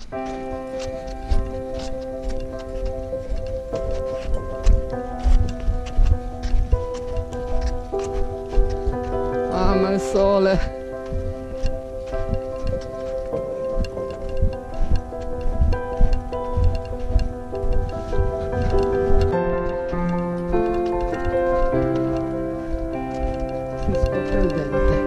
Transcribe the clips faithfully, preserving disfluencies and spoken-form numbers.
Ama il sole. Mi scoppia il dente.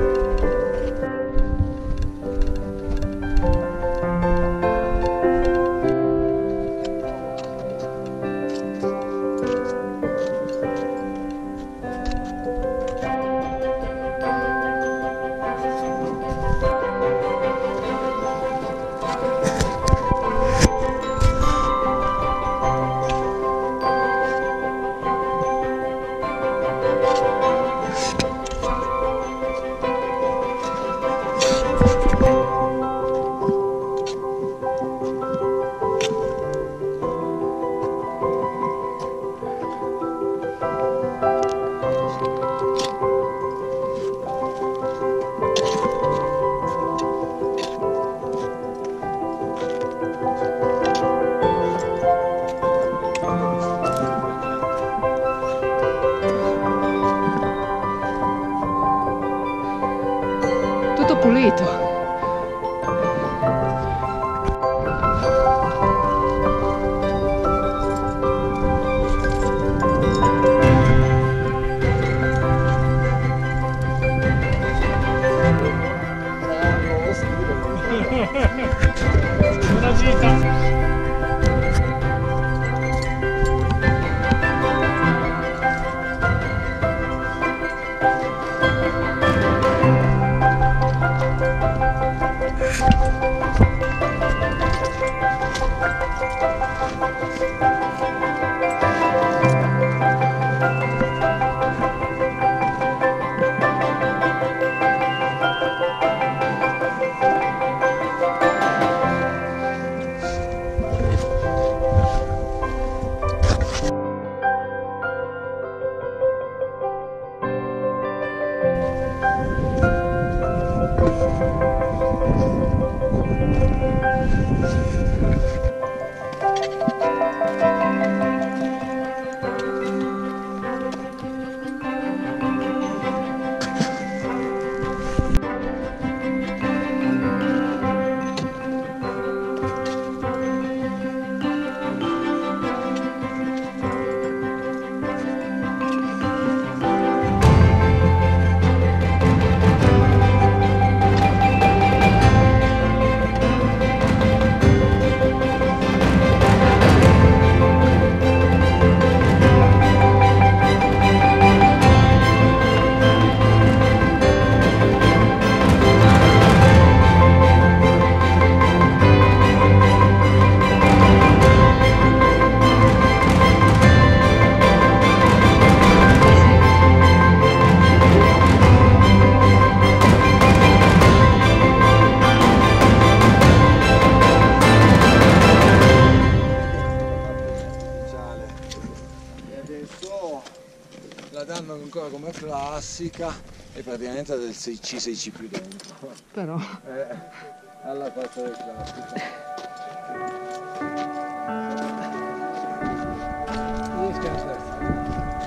Tutto pulito. Una gita. La danno ancora come classica e praticamente ha del sei C sei C più dentro. Però. Eh, alla faccia del classico. Riesci a stare.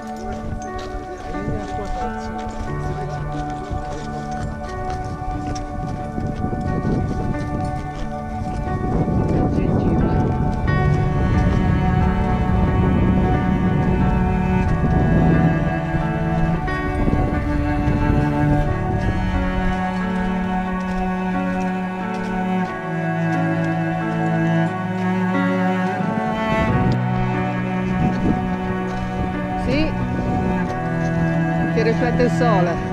Sì, che riflette il sole.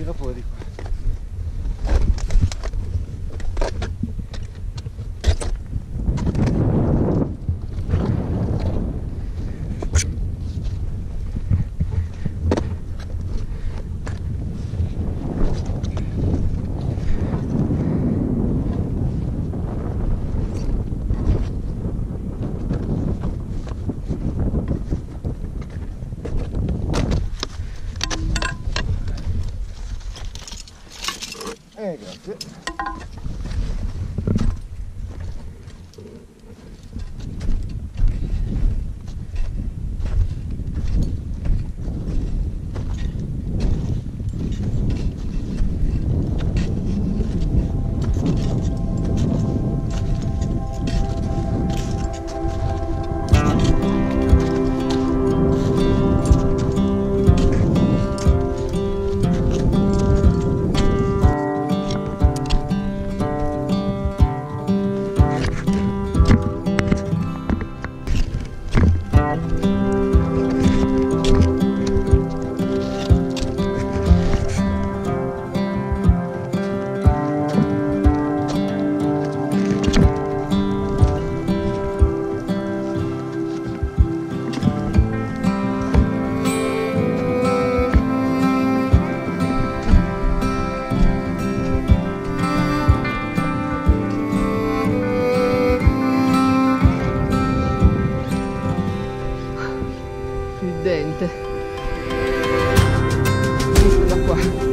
gira pure di qua. Eh, grazie. Dente. Da qua.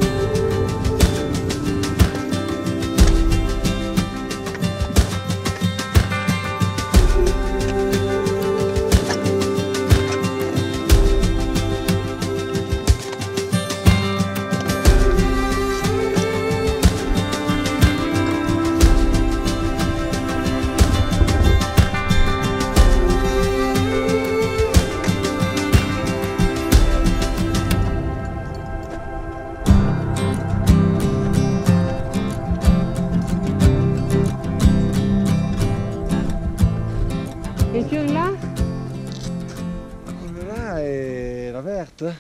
E più in là? Quello là è la Verte.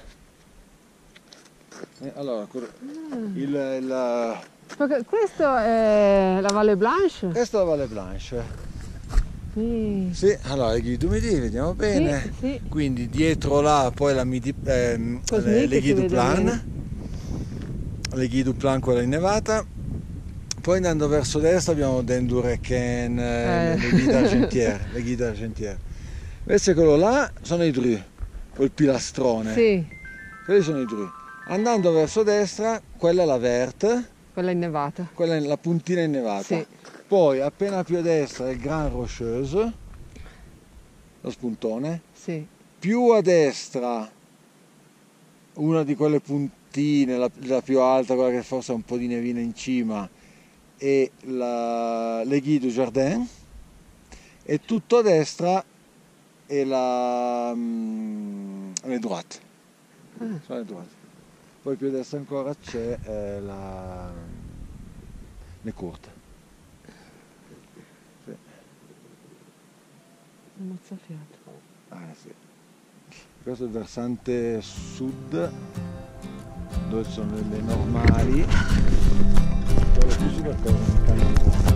Eh, allora, il, il, Questo è la Valle Blanche? questa è la Valle Blanche. Sì. Sì, allora le Guides du Midi, vediamo bene. Sì, sì. Quindi dietro là poi la Midi, ehm, le, le Guides du Plan. Le Guides du Plan, quella innevata. Poi andando verso destra abbiamo Dent-du-Requin, eh. le Guides d'Argentière, le Guides d'Argentière. Invece quello là sono i Dru, quel pilastrone. Sì. Quelli sono i Dru. Andando verso destra, quella è la Verte. Quella innevata. Quella è la puntina innevata. Sì. Poi appena più a destra è il Grand Rocheuse, lo spuntone. Sì. Più a destra una di quelle puntine, la, la più alta, quella che forse ha un po' di nevina in cima, e la, le Guides du Jardin, e tutto a destra è la um, le droite. Ah. Sono le droite. Poi più a destra ancora c'è eh, la le Courtes. Sì. Un mozzafiato. Ah, sì. Questo è il versante sud, dove sono le normali. Quello più su qualcosa un canale.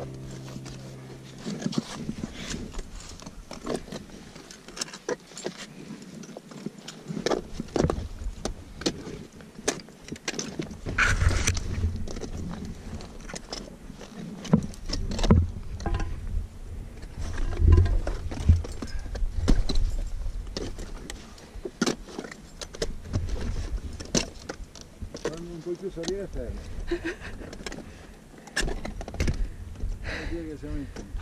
Non puoi più salire fermo. Vuol dire che siamo in punta.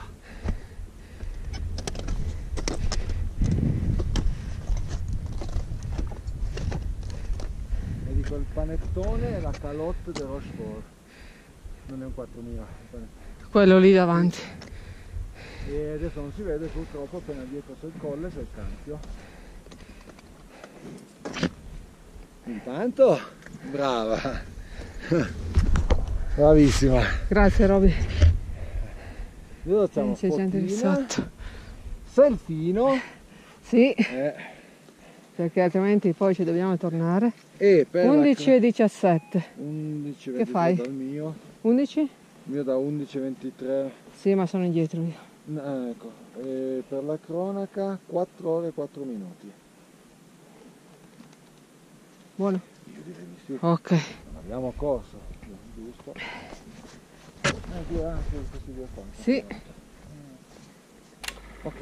E dico il panettone e la calotte del Rochefort. Non è un quattromila. Quello lì davanti. E adesso non si vede purtroppo, appena dietro sul colle c'è il Campio. Intanto, brava, bravissima. Grazie Roby. Adesso facciamo C'è gente lì sotto. Selfino. Sì, Eh, perché altrimenti poi ci dobbiamo tornare. e per undici la... e diciassette. undici Che fai? dal mio. undici? Il mio da undici ventitré. Sì, ma sono indietro io. Ah, ecco. E per la cronaca quattro ore e quattro minuti. Buono? Io direi di sì. Ok. Non abbiamo corso, giusto? Eh, due anche questi due qua. Sì. Ok,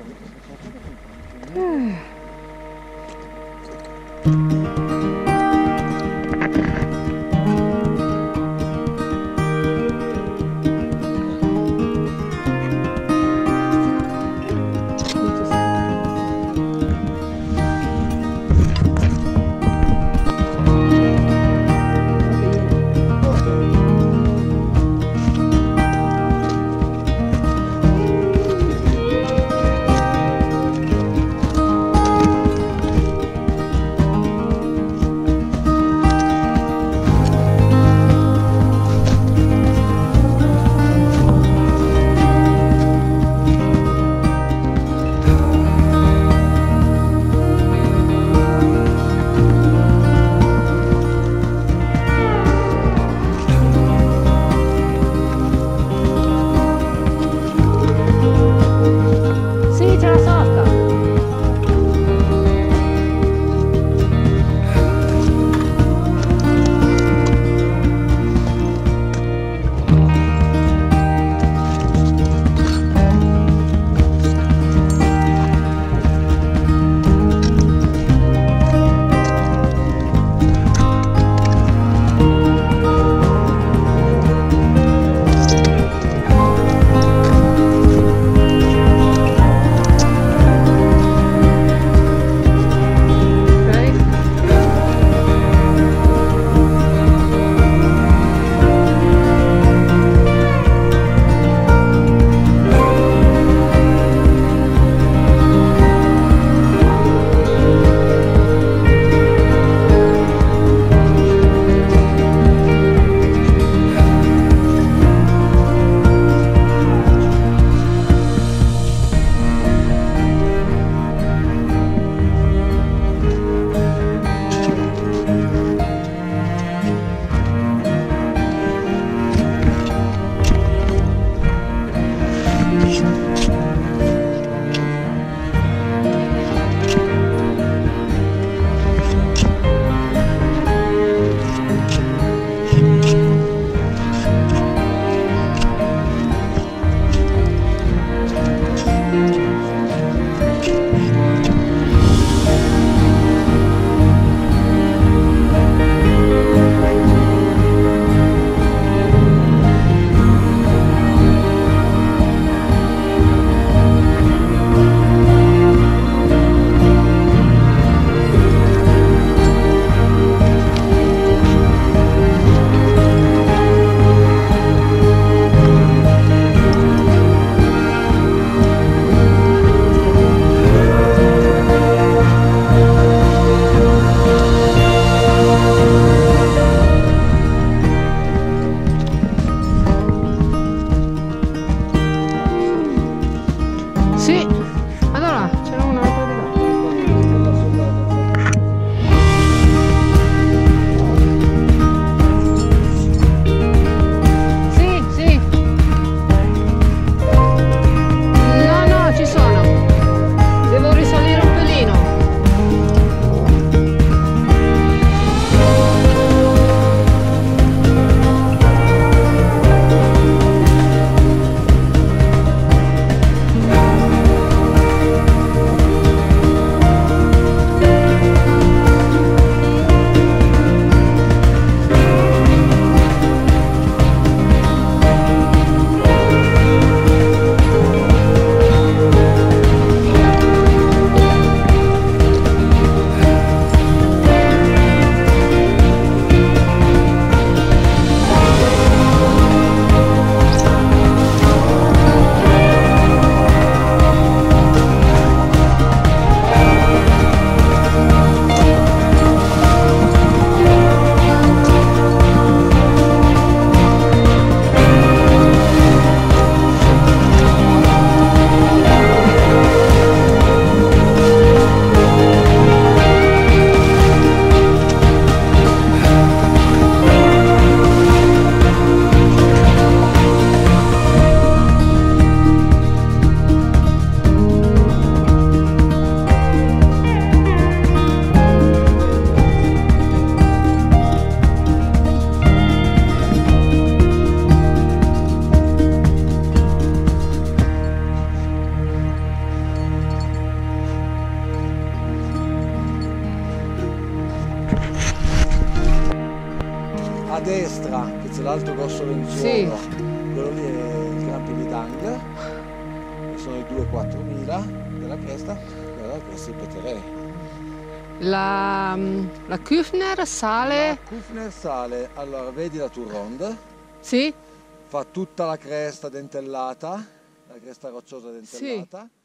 l'Alto Corso Lenzuolo, Sì. quello lì è il Grand Prix di Dang, che sono i due quattromila della cresta, e allora questo è il Peterè. La, la Kufner sale... La Kufner sale, allora vedi la Tour Ronde, Sì? fa tutta la cresta dentellata, la cresta rocciosa dentellata,